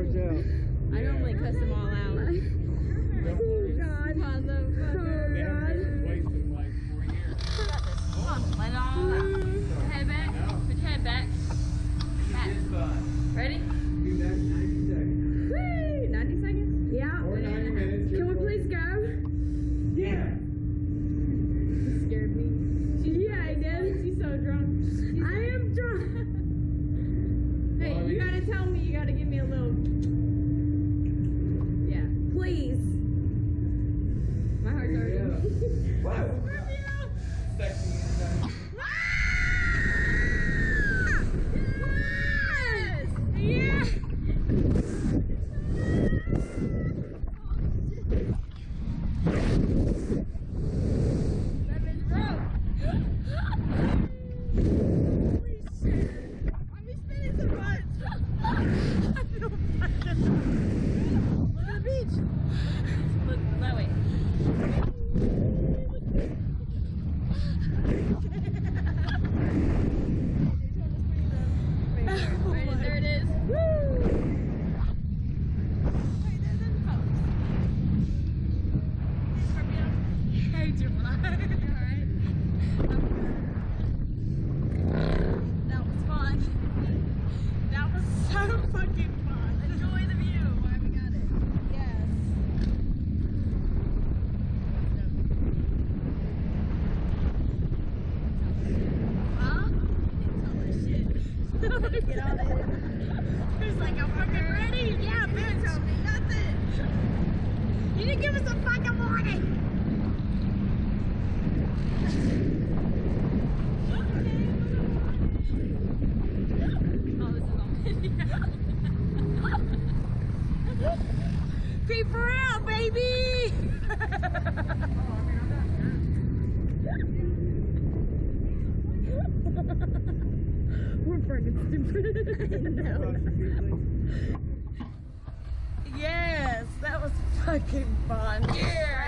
watch out. I normally cuss them all out. Oh God. They haven't replaced them in like 4 years. Come on, let it all out. Put your head back. Put your head back. Back. Ready? Do that in 90 seconds. Woo! 90 seconds? Yeah. Or 90 minutes. Can we please go? Yeah. You scared me. Yeah, I did. She's so drunk. I am drunk. Hey, you gotta tell me. You gotta give me a little. Yeah. Please. My heart's already. Whoa. Sexy inside. Yes! Yeah! That is rough. Holy shit! I'm just spinning so much. I feel fucking. Look at the beach. Look that way. Ready? There it is. Woo! Wait, there's the post. Hey, Gemini. Alright. That was fun. That was so fucking fun. Enjoy the view while we got it. Yes. Huh? Get on it. He's like, I'm fucking ready. Yeah, bitch. Tell me nothing. You didn't give us a fucking warning. Oh, this is on video. Creep her out, baby. We're fucking stupid. Yes, that was fucking fun. Yeah.